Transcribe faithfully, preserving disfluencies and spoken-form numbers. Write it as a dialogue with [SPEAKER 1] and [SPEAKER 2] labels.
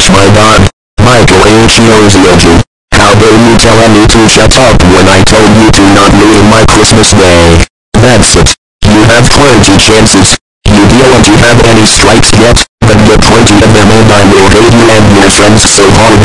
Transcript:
[SPEAKER 1] H my god. Michael H. Yoji. How dare you tell me to shut up when I told you to not ruin my Christmas day. That's it. You have twenty chances. You don't have any strikes yet, but get twenty of them and I will hate you and your friends so hard